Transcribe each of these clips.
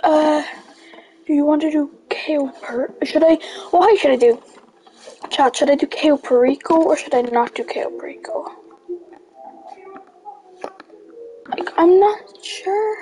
Do you want to do KO what should I do? Chat, should I do KO Perico or should I not do KO Perico? Like, I'm not sure.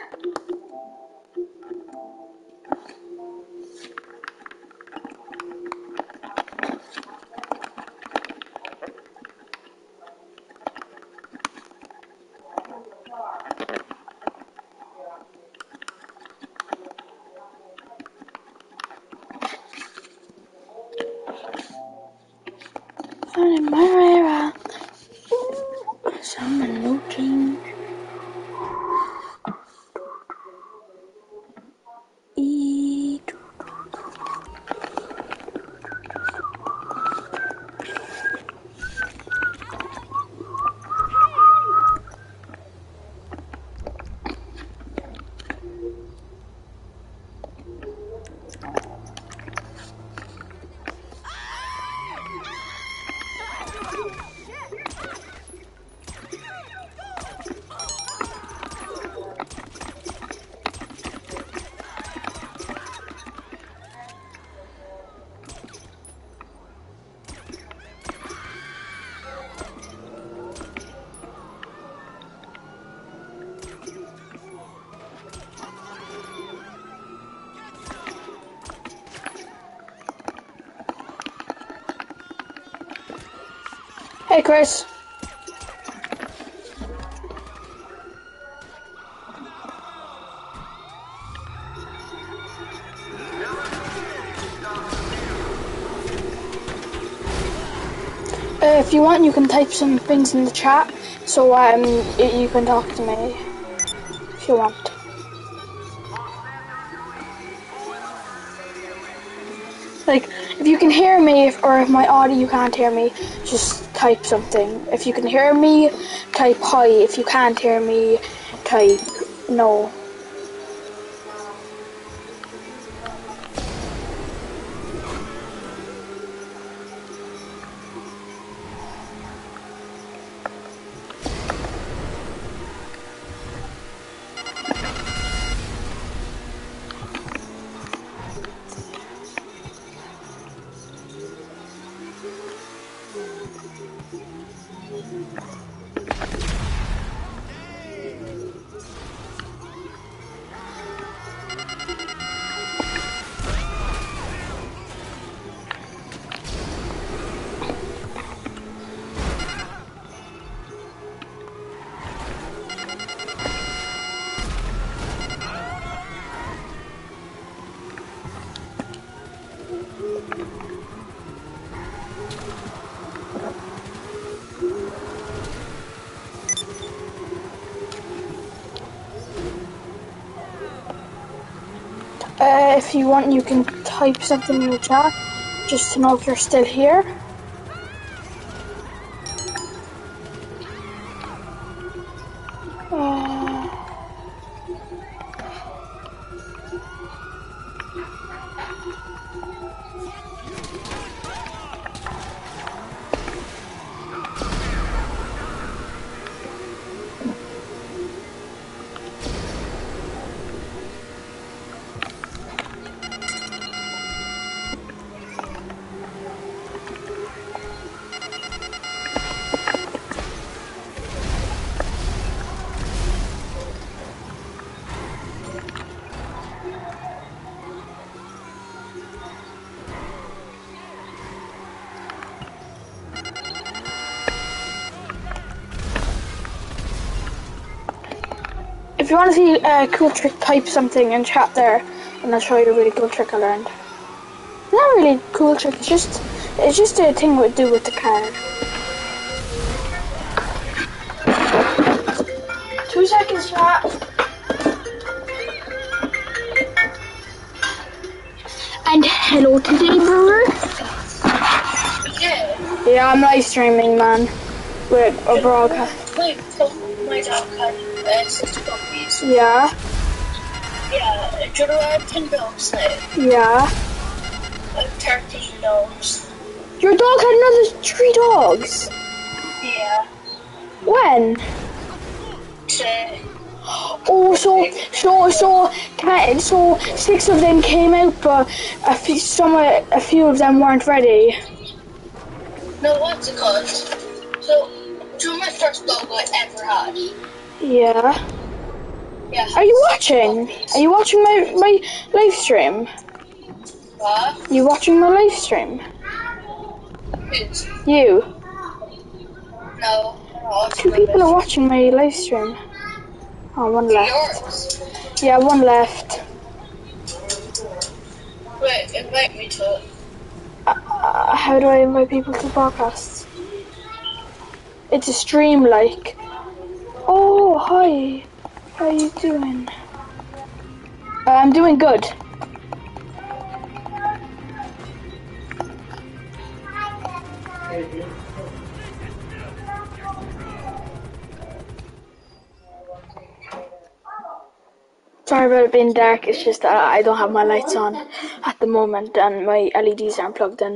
Finding my way around. Some no change. Eat. Hey, Chris. If you want, you can type some things in the chat, so you can talk to me if you want. Like, if you can hear me, or if my audio you can't hear me, just type something. If you can hear me, type hi. If you can't hear me, type no. If you want, you can type something in the chat, just to know if you're still here. If you want to see a cool trick, type something in chat there, and I'll show you a really cool trick I learned. Not really cool trick. It's just a thing we do with the card. 2 seconds, chat. And hello today, brother. Yeah, I'm live streaming, man, with a broadcast. Wait, my dog had 6 puppies. Yeah. Yeah, do you know I have 10 dogs now? Yeah. I have 13 dogs. Your dog had another 3 dogs? Yeah. When? Today. Oh, so 6 of them came out, but a few of them weren't ready. No, what's it called? So, do my first dog I ever had. Yeah. Yeah. Are you watching? Are you watching my live stream? What? You watching my live stream? Who's? You. No. 2 people are watching my live stream. Oh, one left. Yours. Yeah, one left. Wait, invite me to it. How do I invite people to podcasts? It's a stream, like. Oh, hi. How you doing? I'm doing good. Sorry about it being dark, it's just that I don't have my lights on at the moment and my LEDs aren't plugged in.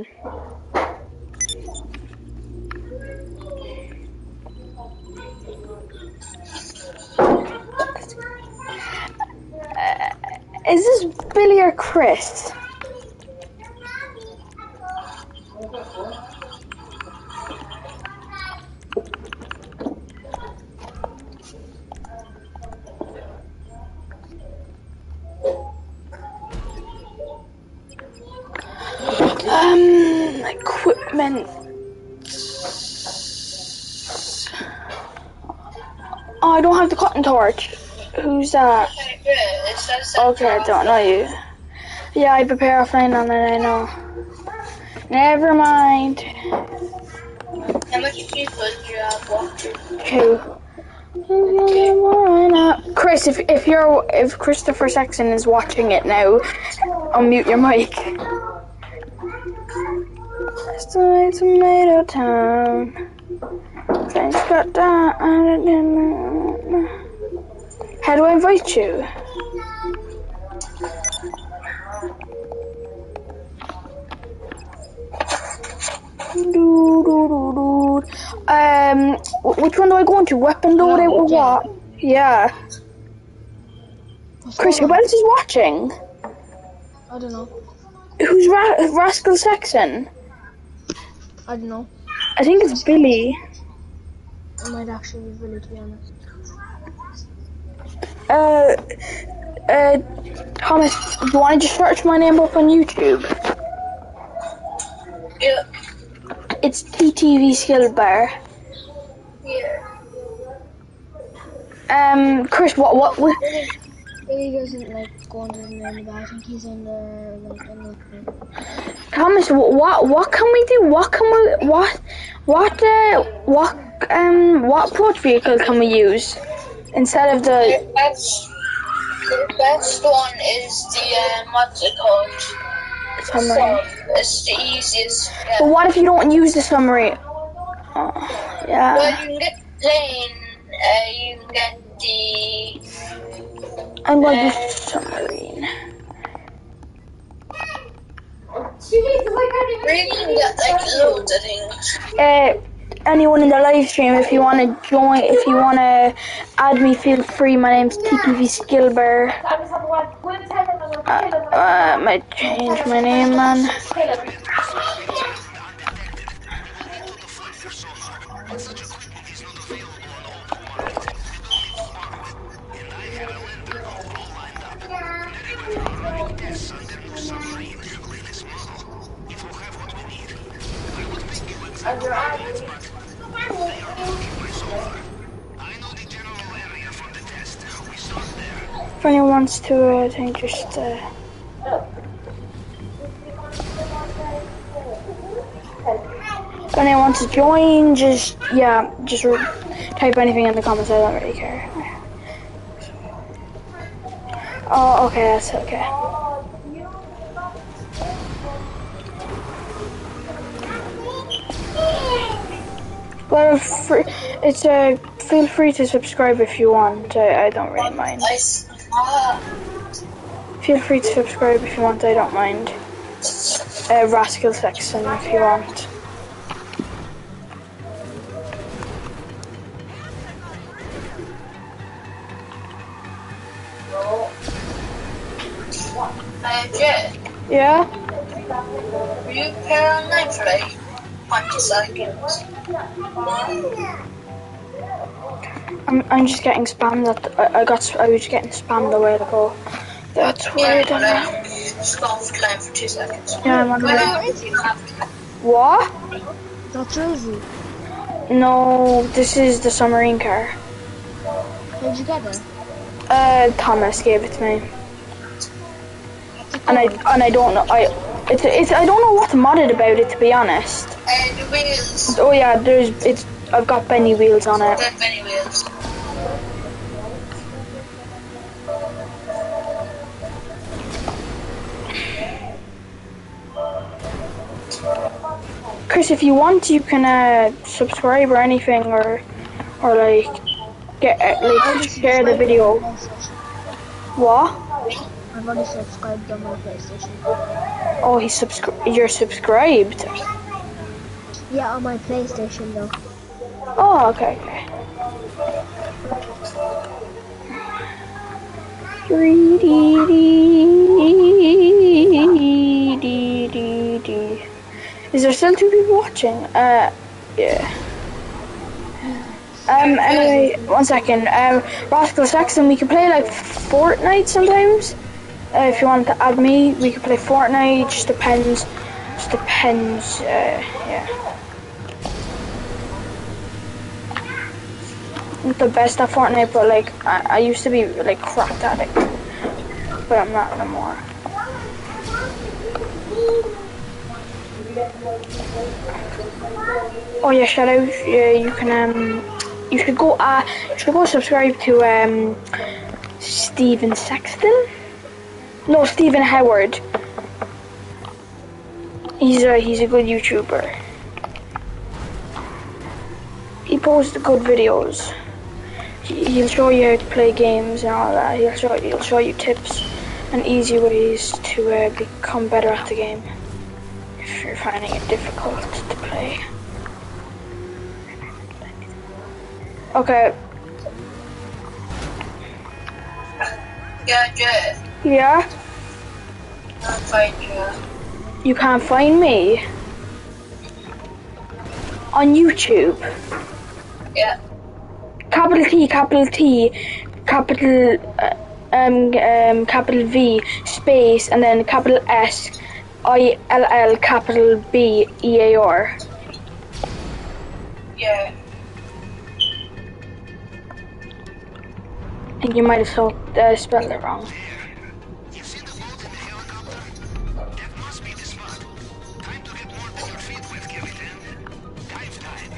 Is this Billy or Chris? Equipment. Oh, I don't have the cotton torch. Who's that? Okay, I don't know you. Yeah, I prepare offline on it, I know. Never mind. How much people do you have watching? 2. Chris, if Christopher Sexton is watching it now, unmute your mic. It's like Tomato Town. Things got down. How do I invite you? Which one do I go into? Weapon loadout or what? Yeah. Chris, who else is watching? I don't know. Who's Rascal Saxon? I don't know. I think it's Billy. It might actually be Billy, to be honest. Thomas, do you want to just search my name up on YouTube? Yeah. It's TTV Skill Bar. Yeah. Chris, what? Billy doesn't like go under the name, but I think he's under like another name. Thomas, what can we do? What approach vehicle can we use instead of the? The best one is the what's it called? Submarine. It's the easiest. Yeah. But what if you don't use the submarine? Oh, yeah. Well, you can get the plane. You can get the. I'm going to do submarine. You can get like loads of things. Anyone in the live stream, if you want to join, if you want to add me, feel free. My name's TTV Skillbear. Might change my name, man. If anyone wants to, I think just if anyone wants to join, just type anything in the comments. I don't really care. Oh, okay, that's okay. Well, feel free to subscribe if you want. I don't really mind. Feel free to subscribe if you want. I don't mind. Rascal Sexton if you want. Jay, Yeah? will you play online for like 20 seconds? I'm just getting spammed. I was getting spammed a while ago. That's Yeah, weird. but like, just go offline for 2 seconds. Yeah, I'm on Well, the. you have to. What? That's Rosie. No, this is the submarine car. How'd you get it? Thomas gave it to me, What's it and called? I don't know. It's I don't know what's modded about it, to be honest. The wheels. Oh yeah, I've got Benny wheels on it. Dead many wheels. Chris, if you want, you can subscribe or anything, or like get like share the video. What? I've already subscribed on my PlayStation. Oh, you're subscribed. Yeah, on my PlayStation though. Oh, okay. Is there still 2 people watching? Yeah. Anyway, 1 second. Rascal Saxon, we can play like Fortnite sometimes. If you want to add me, we can play Fortnite. Just depends. Yeah. I'm not the best at Fortnite, but like I used to be like cracked at it, but I'm not anymore. Oh yeah, shout out. Yeah, you can you should go subscribe to Steven Sexton. No, Stephen Howard. He's a good YouTuber. He posts good videos. He'll show you how to play games and all that. He'll show you tips and easy ways to become better at the game if you're finding it difficult to play. Okay. Yeah, Jay. Yeah? I'll find you. You can't find me? On YouTube? Yeah. Capital T, capital V, space, and then capital S, ILL, capital B, EAR. Yeah. I think you might have spelled it wrong. You see the boat and the helicopter? That must be the spot. Time to get more cold feet with Kevin. Dive time.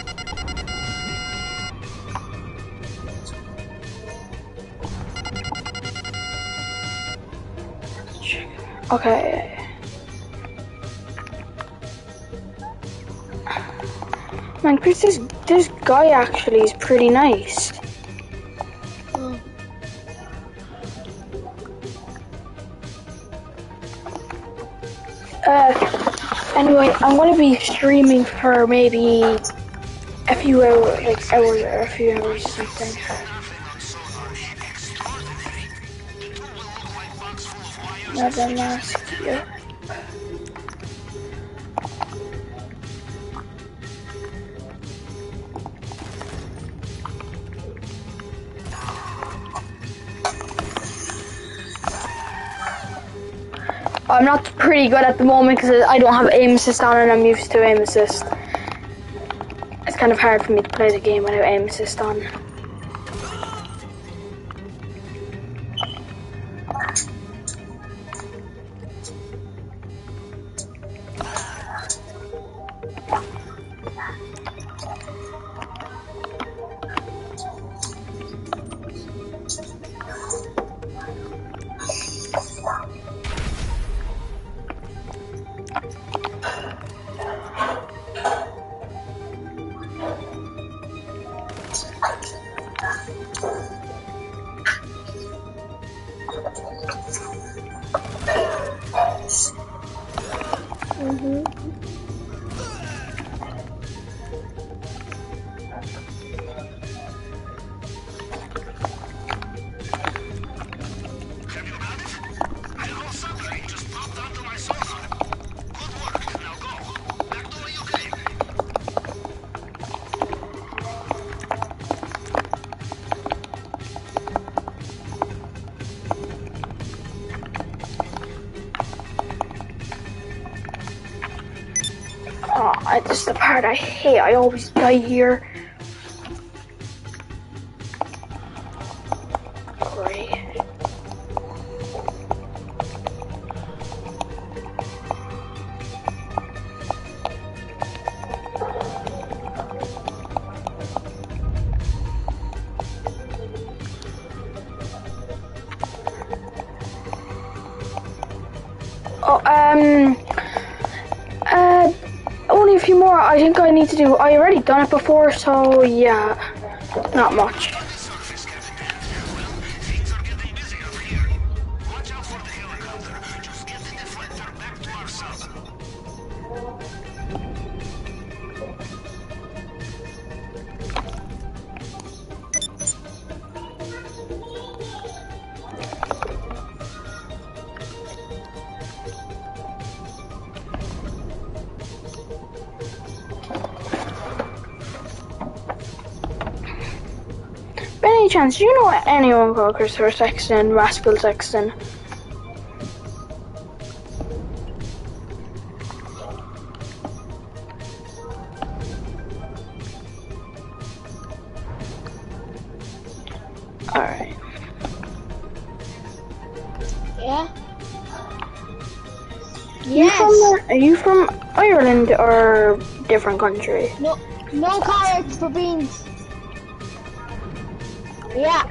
Okay. Man, Chris, this guy actually is pretty nice. Anyway, I'm gonna be streaming for maybe a few hours, or a few hours or something. Another mask here. I'm not pretty good at the moment because I don't have aim assist on and I'm used to aim assist. It's kind of hard for me to play the game without aim assist on. This is the part I hate. I always die here. Great. Oh, only a few more. I think I need to do. I already done it before, so yeah, not much. Surface, Captain. Well, things are getting busy up here. Watch out for the helicopter. Just get the deflector back to our sub. By any chance, do you know anyone called Christopher Sexton, Rascal Sexton? Alright. Yeah. You Yes. are you from Ireland or different country? No carrots for beans. Yeah.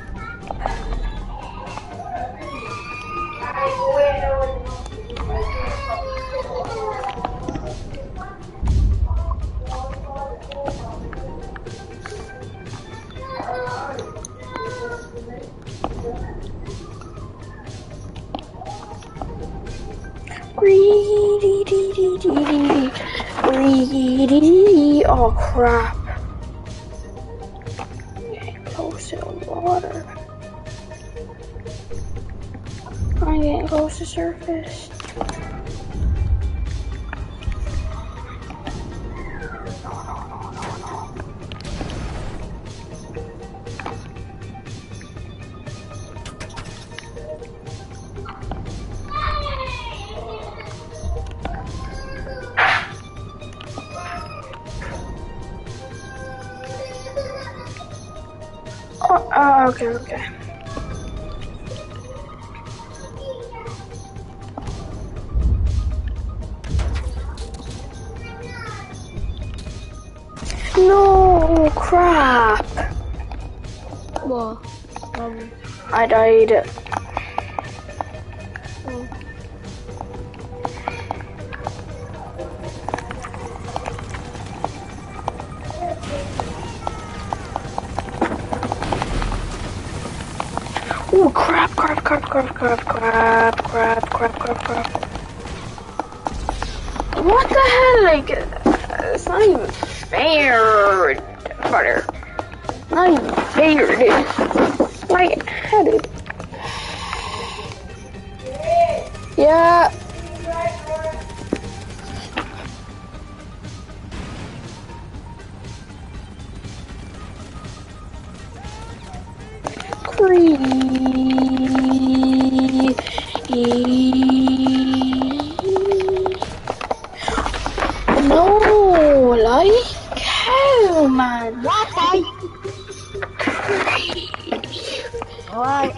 Oh crap. Getting close to the water. I'm getting close to surface. Okay. No, crap. What? I died. Oh. Oh, crap. What the hell? Like, it's not even fair, butter. Not even fair, dude. Like, how did... Yeah. No, like how, man? What? Alright.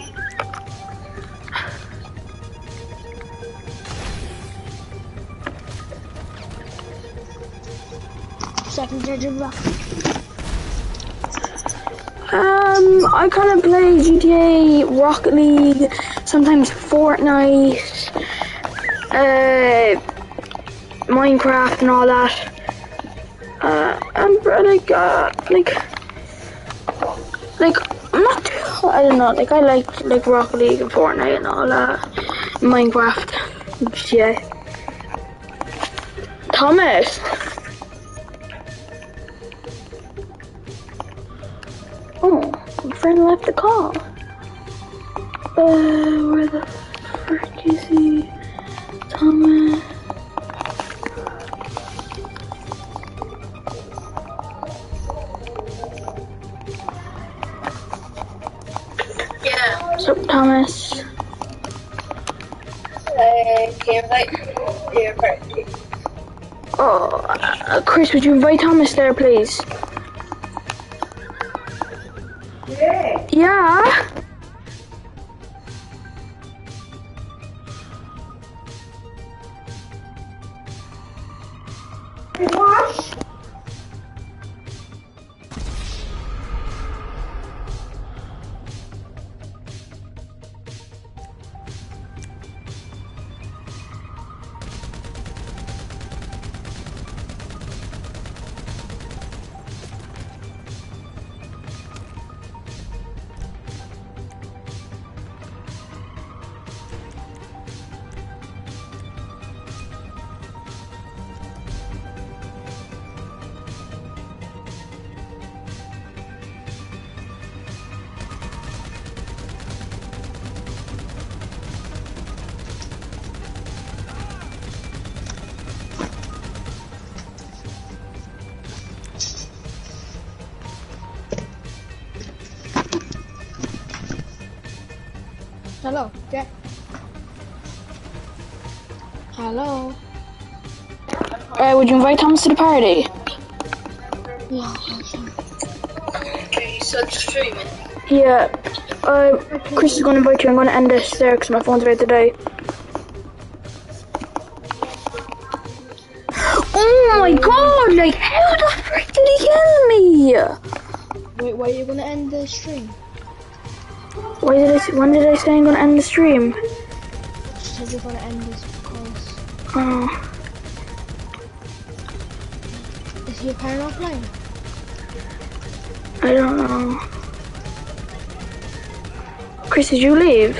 Second judging block. I kind of play GTA, Rocket League, sometimes Fortnite, Minecraft and all that. I'm not too, I don't know, like I like Rocket League and Fortnite and all that, Minecraft, GTA. Thomas! Oh, my friend left the call. Where the frick is he? Thomas. Yeah. What's up, Thomas? Can't invite your party. Oh, Chris, would you invite Thomas there, please? Yeah. Hello, Jack. Hello. Would you invite Thomas to the party? Yeah. Okay, so streaming. Yeah. Chris is going to invite you. I'm going to end this there because my phone's ready to die. Oh my god! Like, how the frick did he kill me? Wait, why are you gonna end the stream? When did I say I'm going to end the stream? Just said you're gonna end this because Oh. is your parent offline? I don't know. Chris, did you leave?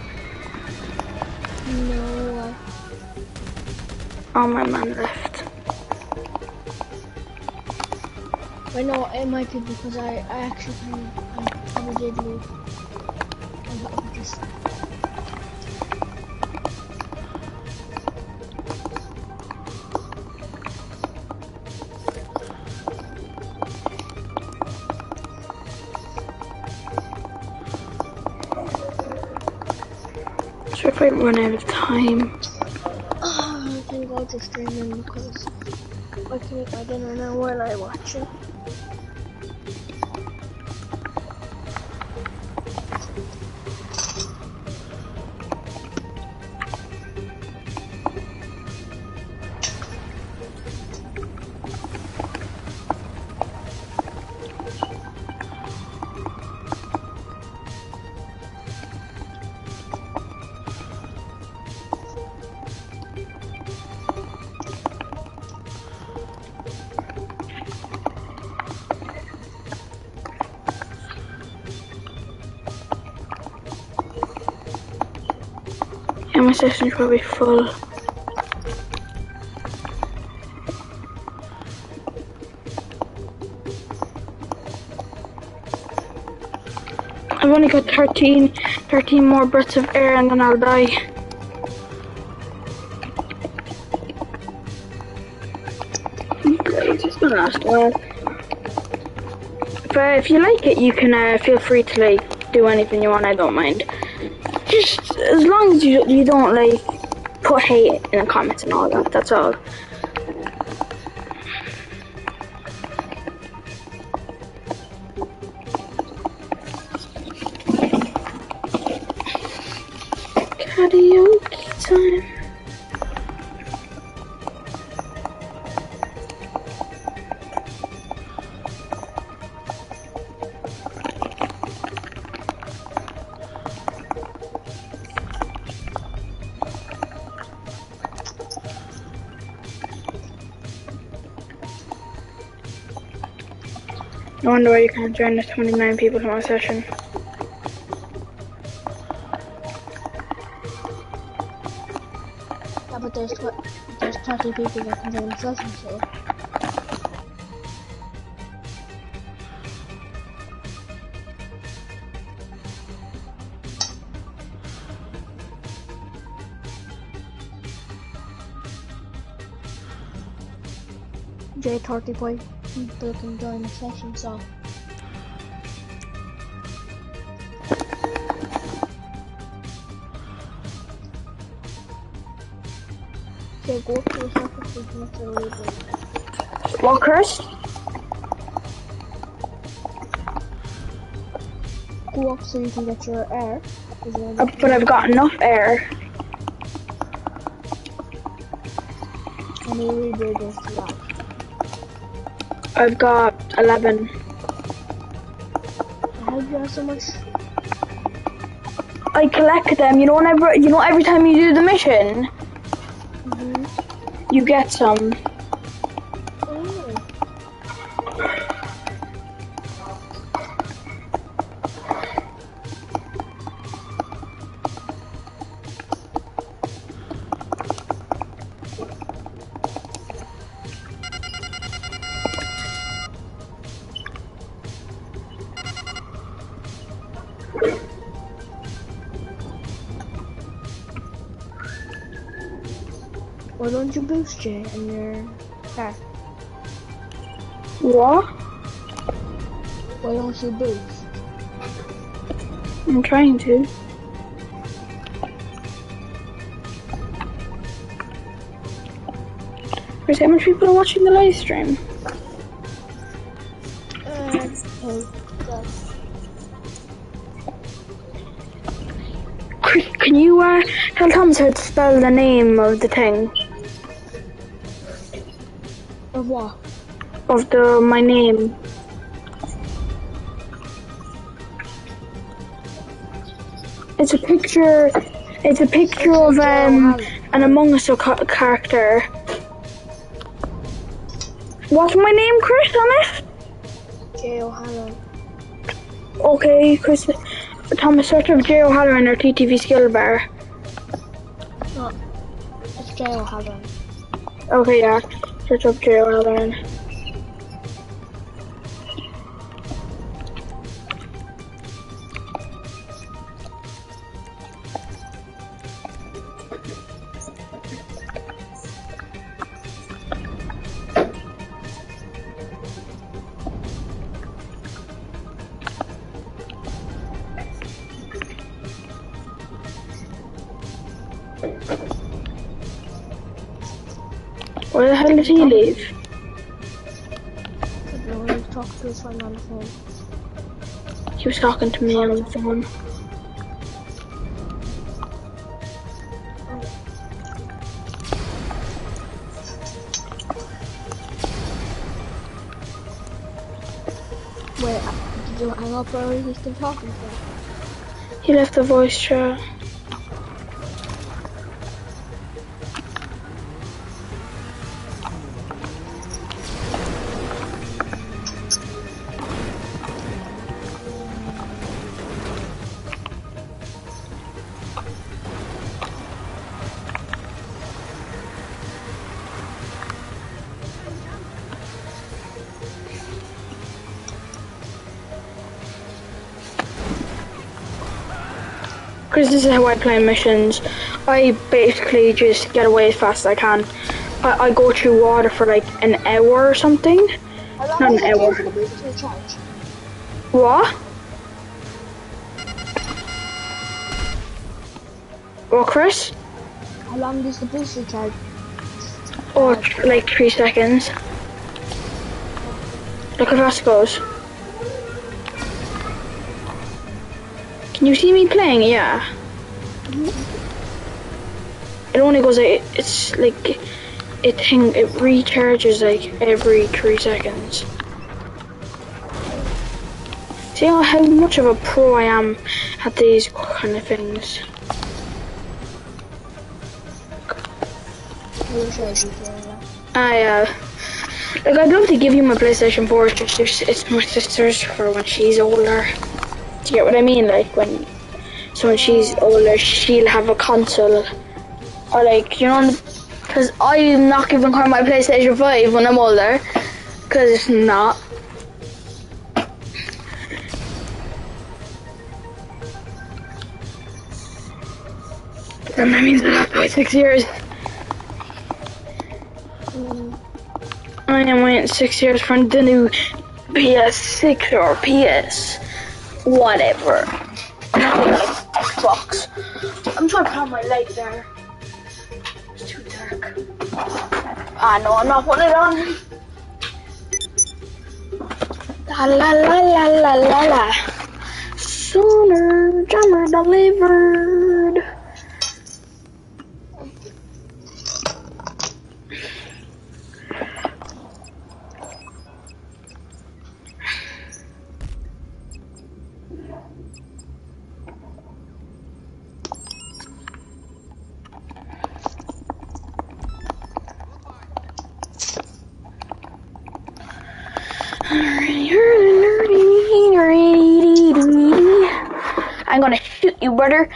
No. Oh, my man left. I know it might be because I actually probably did leave. Just Sure if I run out of time. I can go to streaming because I can eat my dinner now while I watch it. Yeah, my session's probably full. I've only got 13 more breaths of air and then I'll die. Okay, it's just gonna last a while. But if you like it, you can feel free to like do anything you want. I don't mind. Just as long as you don't like put hate in the comments and all that. That's all. Karaoke time. No wonder why you can't join the 29 people in my session. Yeah, but there's 30 people that can join the session, so. J35 people can join the session, so. Okay, go to the surface so you can get the label. What, Chris? Go up so you can get your air. But I've got enough air. And the rebuild is to that. I've got 11. How do you have so much? I collect them. You know, every time you do the mission, you get some. Oh. Why don't you boost Jay in your car? What? Why don't you boost? I'm trying to. Chris, how much people are watching the live stream? Oh, God. Chris, can you tell Thomas how to spell the name of the thing? Of what? Of my name. It's a picture of an Among Us character. What's my name, Chris, on it? Jay O'Halloran. Okay, Chris. Thomas, search up Jay O'Halloran or TTV skill bar. No, it's Jay O'Halloran. Okay, yeah. Search up Jay O'Halloran. Where the hell did he leave? No, he talked to his friend on the phone. He was talking to me on the phone. Wait, did you hang up or are you still talking to him? He left the voice chat. Because this is how I play missions. I basically just get away as fast as I can. I go through water for like an hour or something. How long Not does an it hour. take for the boost to charge? What? What, Chris? How long does the booster charge? Oh, like 3 seconds. Look how fast it goes. Can you see me playing? Yeah. It only goes like, it's like, it recharges like every 3 seconds. See how much of a pro I am at these kind of things. I wish I could do that. Like I'd love to give you my PlayStation 4, it's my sister's for when she's older. Do you get what I mean? Like when she's older, she'll have a console. Or like, you know, because I'm not giving her my PlayStation 5 when I'm older. Because it's not. That means a lot by 6 years. I am waiting 6 years for the new PS6 or PS whatever. Nothing like Xbox. I'm trying to put on my leg there. It's too dark. Ah, no, I'm not putting it on. La la la la la la la. Sooner, jammer delivered. I'm gonna shoot you, brother.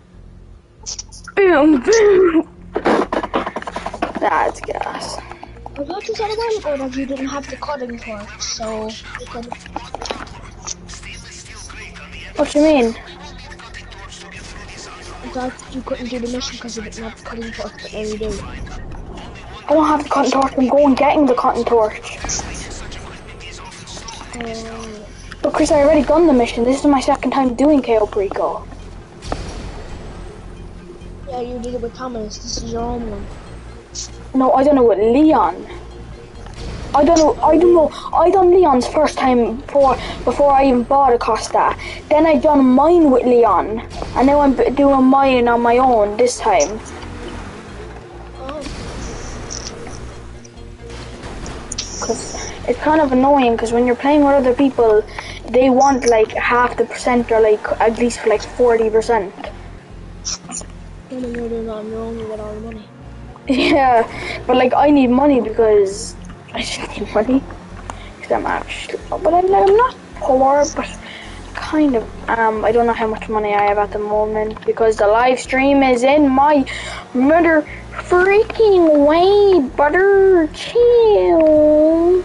Boom, boom. That's gas. I thought you said a while ago that you didn't have the cutting torch, so you could. What do you mean? I thought you couldn't do the mission because you didn't have the cutting torch, but now you do. I don't have the cotton torch. I'm going getting the cotton torch. But Chris, I already done the mission. This is my second time doing KO Preco. Yeah, you did it with Thomas. This is your own one. No, I don't know with Leon. I don't know. I done Leon's first time before I even bought a Costa. Then I done mine with Leon, and now I'm doing mine on my own this time. Cause it's kind of annoying because when you're playing with other people, they want like half the percent or like at least like 40%. No, they're not. You're only with all the money. Yeah, but like I need money because I just need money. Cause I'm actually, but I'm not poor, but kind of. I don't know how much money I have at the moment because the live stream is in my mother freaking way, butter. Chill.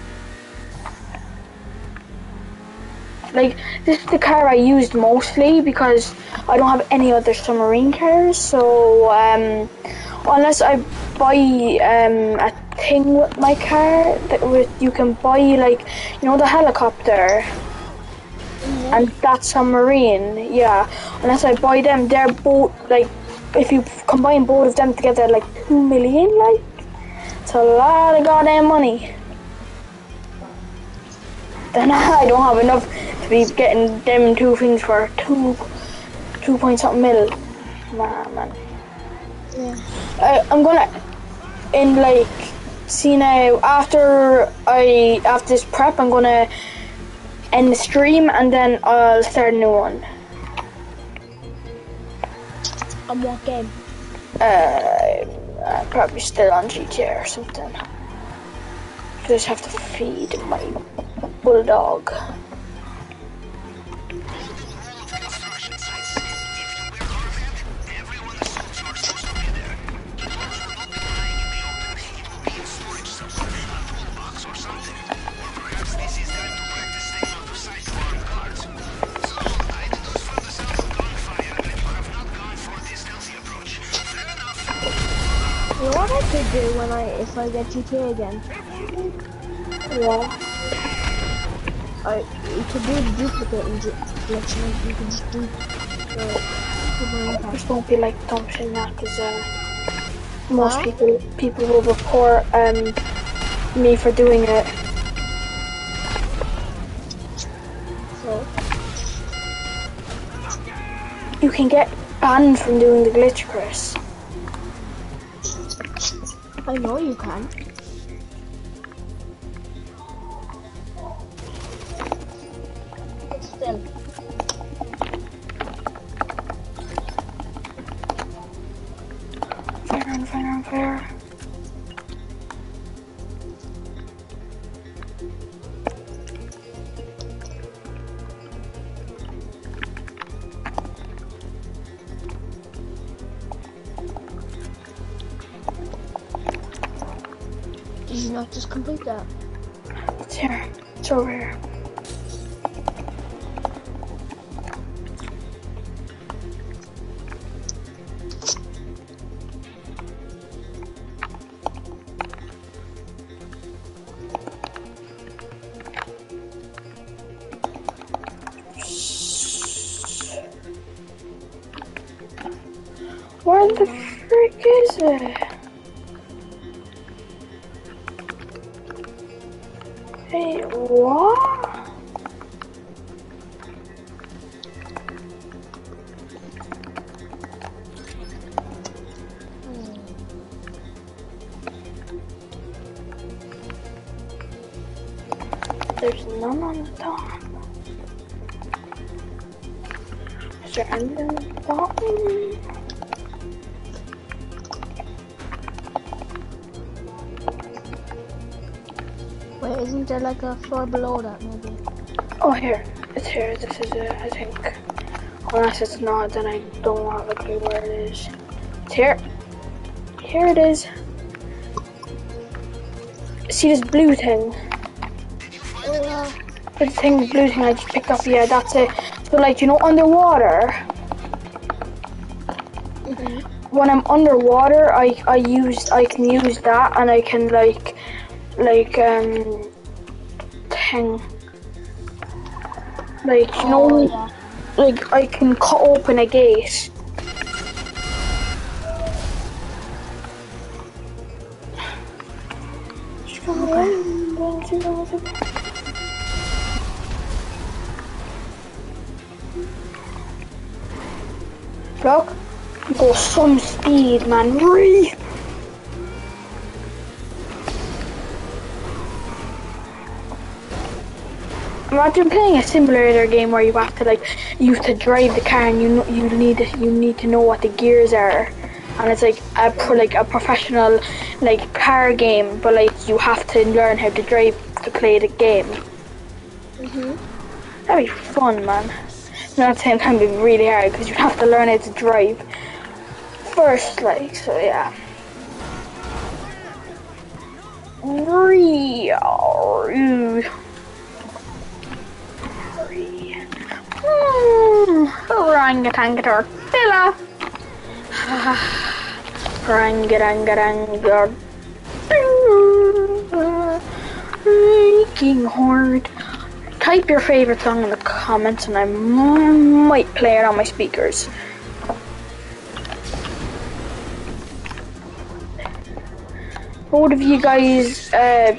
Like, this is the car I used mostly because I don't have any other submarine cars, so unless I buy a thing with my car that you can buy, like, you know, the helicopter and that submarine, yeah, unless I buy them, they're both, like, if you combine both of them together, like 2 million, like, it's a lot of goddamn money. Then I don't have enough to be getting them two things for 2 point something mil. Man. Yeah. I'm gonna see now after this prep I'm gonna end the stream and then I'll start a new one. On what game? Probably still on GTA or something. Just have to feed my bulldog. You know what I could do if I get GTA again? Yeah. You could do the duplicate and glitch, and you can just do the This won't be like dumping that because most people will report me for doing it. So You can get banned from doing the glitch, Chris. I know you can. But still. Fair. Did you not just complete that? It's here. It's over here. Where the frick frick is it? Hey, what? There's none on the top. Is there any on the bottom? Wait, isn't there like a floor below that maybe? Oh, here. It's here. This is it, I think. Unless it's not, then I don't have a clue where it is. It's here. Here it is. See this blue thing? Oh yeah. This thing, the blue thing I just picked up. Yeah, that's it. So, like, you know, underwater. When I'm underwater, I can use that, and I can thing. Like, you know, yeah. like I can cut open a gate. Look, go some speed, man. Really. Imagine playing a simulator game where you have to drive the car, and you need to know what the gears are, and it's like a professional like car game, but like you have to learn how to drive to play the game. That'd be fun, man. And at the same time, it'd be really hard because you'd have to learn how to drive first, like, so yeah. Orangutan tortilla. Orangutan. Making hard. Type your favorite song in the comments and I might play it on my speakers. What if you guys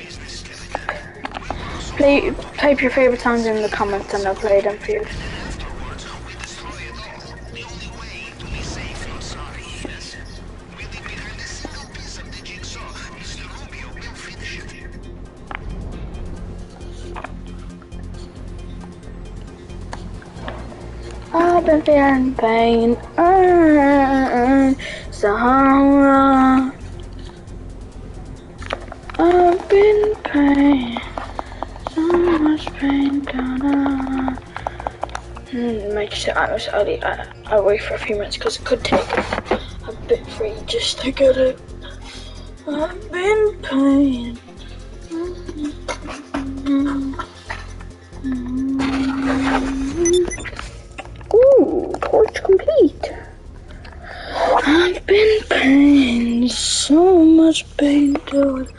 type your favorite songs in the comments and I'll play them for you. I've been feeling pain, Sahara. I've been pain, so much pain down. I'll wait for a few minutes because it could take a bit for you just to get it. I've been pain. Ooh, torch complete. I've been pain, so much pain to it.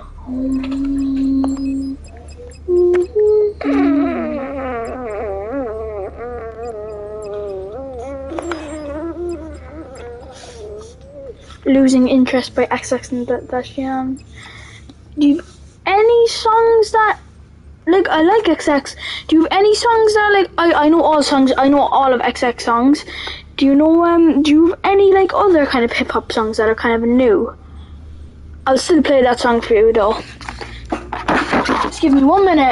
Losing Interest by XX and Dashian. Do you have any songs that I like XX? Do you have any songs that I know all songs, I know all of XX songs. Do you know do you have any other kind of hip hop songs that are kind of new? I'll still play that song for you though. Just give me 1 minute.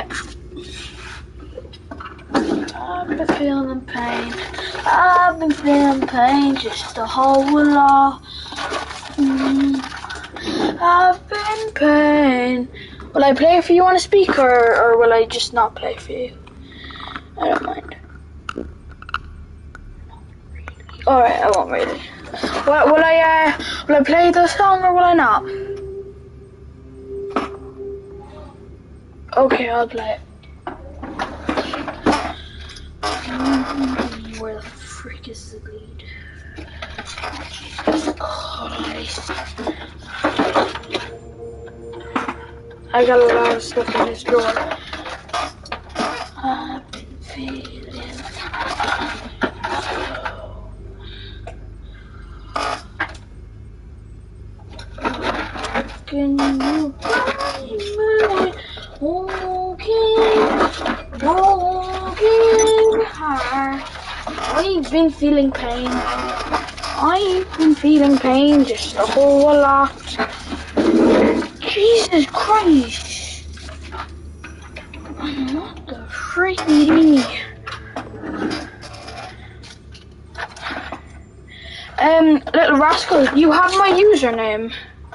I've been feeling pain. I've been feeling pain just a whole lot. I've been pain. Will I play for you on a speaker or will I just not play for you? I don't mind. Alright, I won't really. Will I play the song or will I not? Okay, I'll play it. Where the frick is the lead? Hold on, I got a lot of stuff in this drawer. I've been feeling so. asking you. Broken heart. I've been feeling pain. I've been feeling pain just a whole lot. Jesus Christ. What the freaky? Little rascal, you have my username.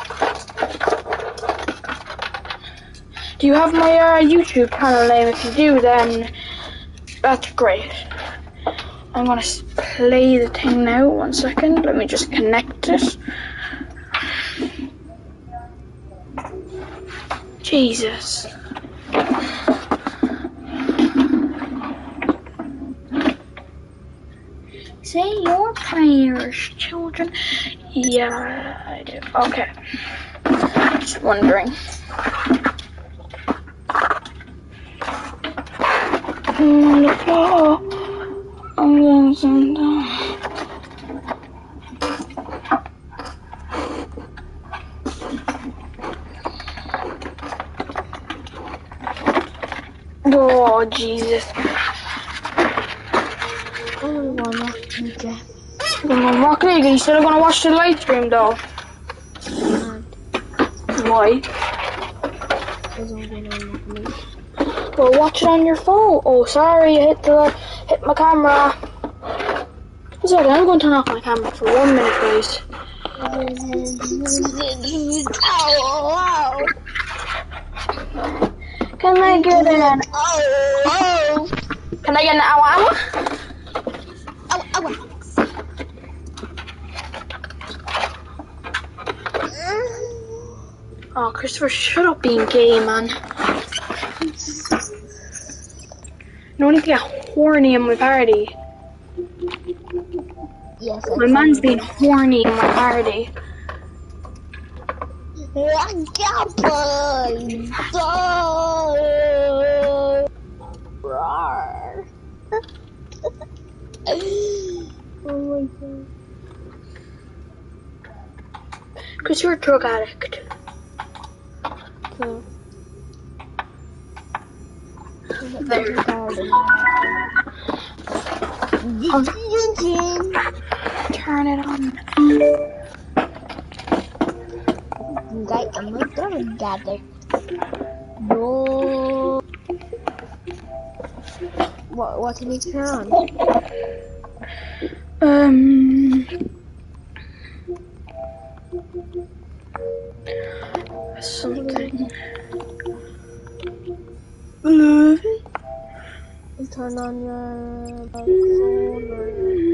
Do you have my YouTube channel name? If you do, then that's great. I'm gonna play the thing now. 1 second. Let me just connect it. Jesus. Say your prayers, children. Yeah, I do. Okay. Just wondering. On the floor. I'm getting some down. Oh, Jesus. Rocket League, are you still gonna watch the live stream though? Why? Well, watch it on your phone. Oh, sorry, I hit my camera. It's okay, I'm going to turn off my camera for 1 minute, guys. Can I get an ow? Can I get an ow? Oh, Christopher, shut up being gay, man. No need to get horny in my party. Yes, my man's being horny in my party. Oh my god. Because you're a drug addict. Cool. There. Turn it on. Guy, I'm not gonna gather. No. What did we turn on? Something. Turn on your phone or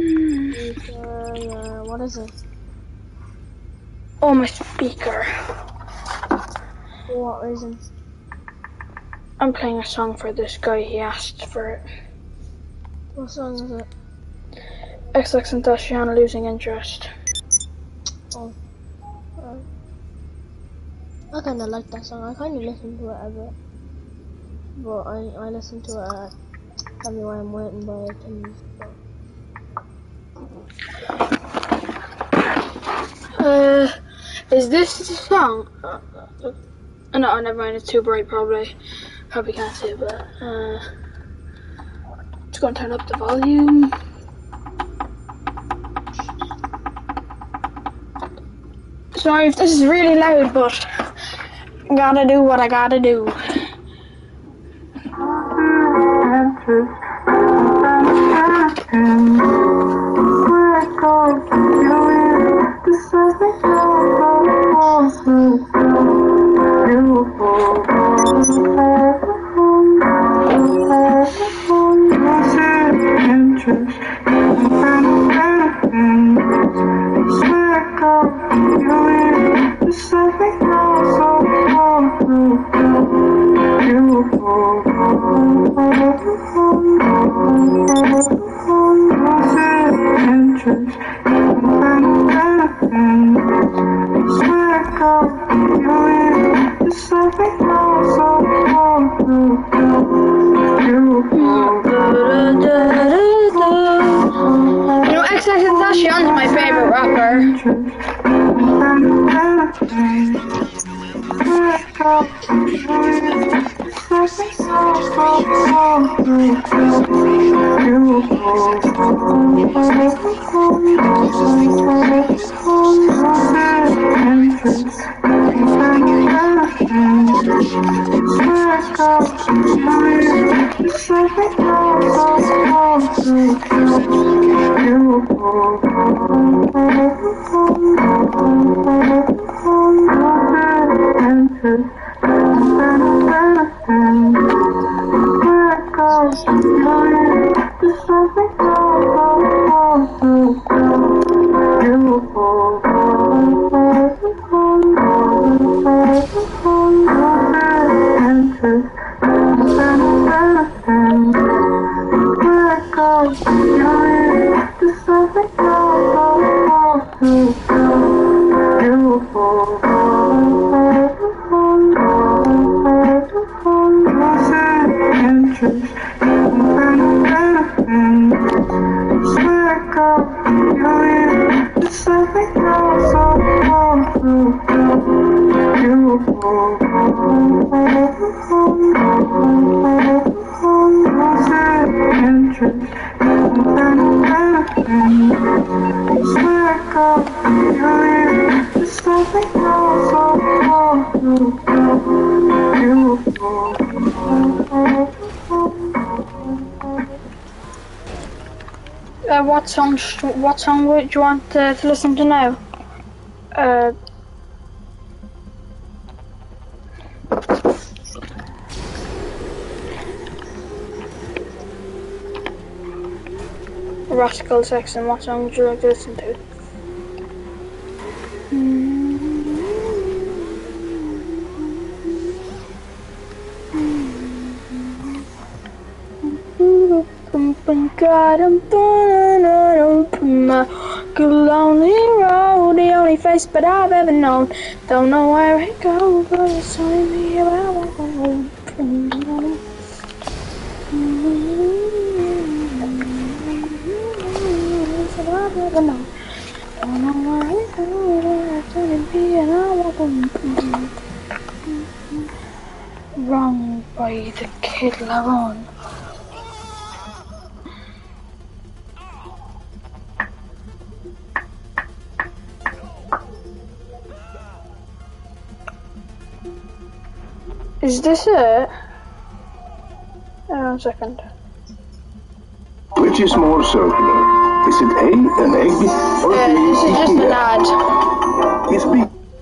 your what is it? Oh, my speaker. For what reason? I'm playing a song for this guy, he asked for it. What song is it? XXXTentacion, Losing Interest. Oh. I kinda like that song. I kinda listen to it a bit. But I listen to it at Tell Me Why I'm Waiting by iTunes. Is this the song? No, never mind, it's too bright probably. Probably can't see it, but just gonna turn up the volume. Sorry if this is really loud, but I gotta do what I gotta do. XXXTentacion's my favorite rapper. What song would you want to listen to now? Rascal Saxon, what song would you like to listen to? Lonely road, the only face but I've ever known. Don't know where it goes, but it's telling me about home. I've ever known. Don't know where it goes, but it's telling me about home. Wrong by the Kid Larone. Is this it? Hang on a second. Which is more circular? Is it A, an egg, or B, this is just an ad. It's B.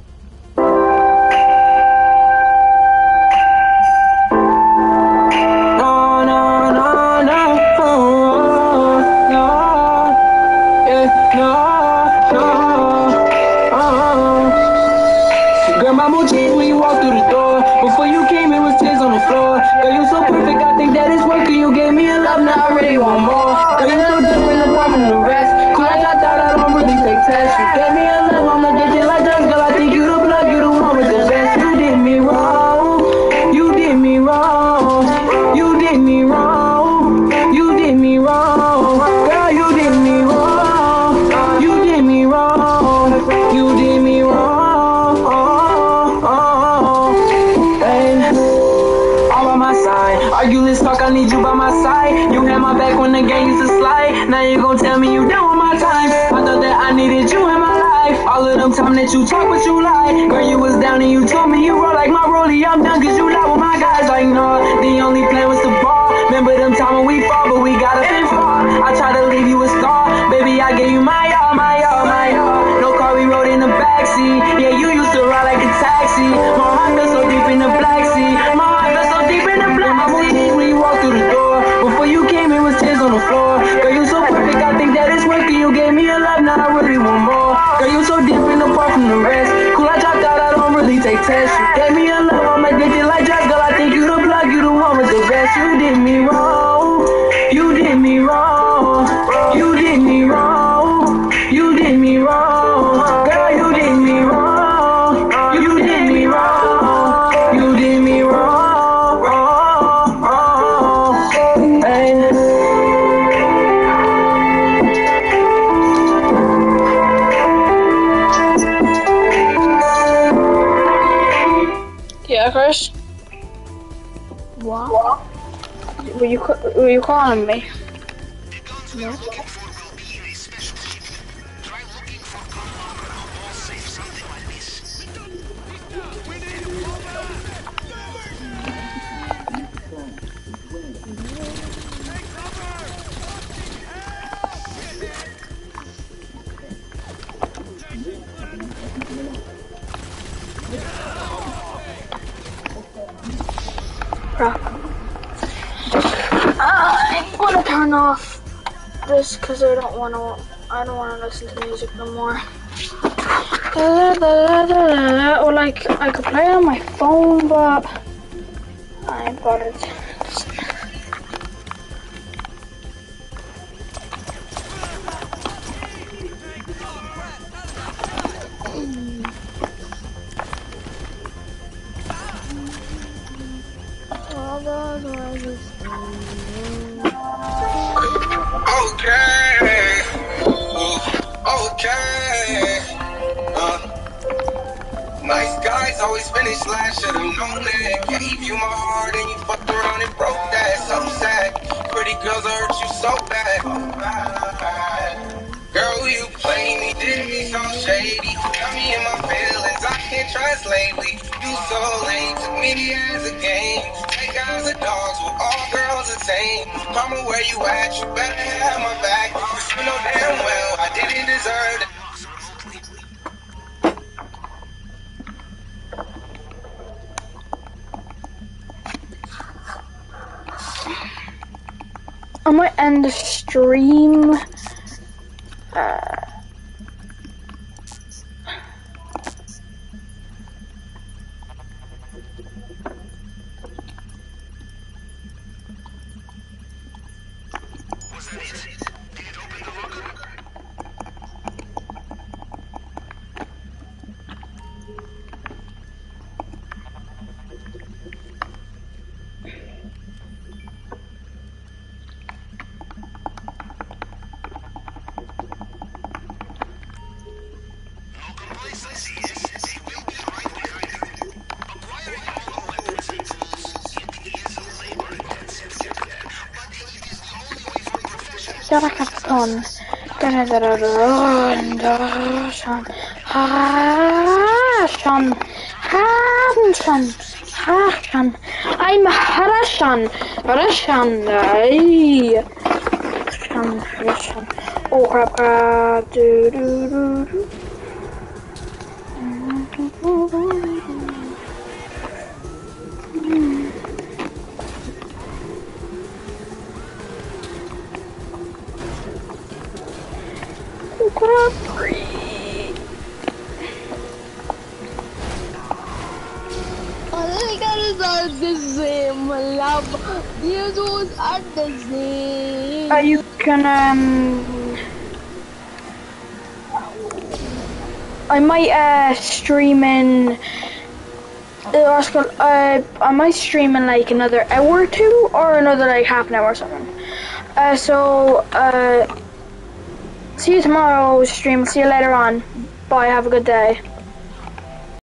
That you talk what you like. Girl, you was down and you told me you roll like my rollie. I'm done cause you lie with my guys. Like, no, the only plan was to ball. Remember them time when we fall, but we got up and fall. I tried to leave you a scar. Baby, I gave you my all, my all, my all. No car, we rode in the backseat. Yeah, you used to ride like a taxi. My heart felt so deep in the black sea. My heart felt so deep in the black sea. When you walked through the door, before you came, it was tears on the floor. Girl, you so perfect, I think that it's working. You gave me a love, now I really want more. Girl, you so different apart from the rest. Cool, I dropped out, I don't really take tests. You gave me a love, I'm addicted like drugs. Girl, I think you the plug, you the one with the best. You did me wrong. You did me wrong. You did me wrong. You did me wrong. Girl, you did me wrong. You did me wrong. You did me wrong. Hey. Yeah, Chris? What? Were you calling me? No. Crap. I'm gonna turn off this because I don't wanna listen to music no more. Or like I could play it on my phone, but I ain't bothered. Okay. Okay. Nice guys always finish last, should've known that. Gave you my heart and you fucked around and broke that. So sad. Pretty girls hurt you so bad. Girl, you played me, did me so shady. Got me in my feelings, I can't trust lately. You so lame, took me as a game. Take guys are dogs, well all girls the same. Mama, where you at? You better have my back. Cause you know damn well I didn't deserve it. I might end the stream. Was that it? Did it open the locker? No complacency, yes. They will be right behind you. Acquiring all the weapons and tools, it is labor intensive. But it is the only way for professionals. Dara Capcom. I'm Harashan. Oh crap. Do. All colors are the same, love. These ones are the same. You can I might stream in I might stream in like another hour or two or another like half an hour or something. See you tomorrow stream. See you later on. Bye, have a good day.